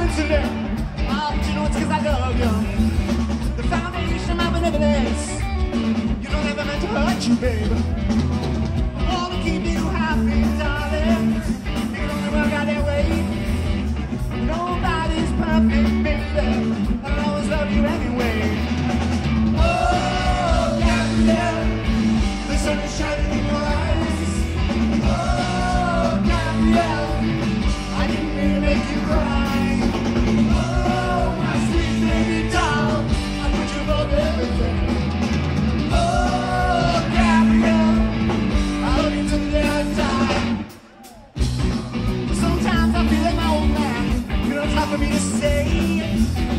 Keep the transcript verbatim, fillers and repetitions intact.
today. Oh, but you know it's 'cause I love you. The foundation of my benevolence. You know never meant to hurt you, baby. All to keep you happy, darling. You can only work out that way. Nobody's perfect, baby. I'll always love you anyway. Oh, Gabrielle, the sun is shining in your eyes. Oh, Gabrielle, I didn't mean to make you cry. Oh, my sweet baby doll, I put you above everything. Oh, Gabrielle, I love you till the day I die. Sometimes I feel like my old man. You know, it's hard for me to say.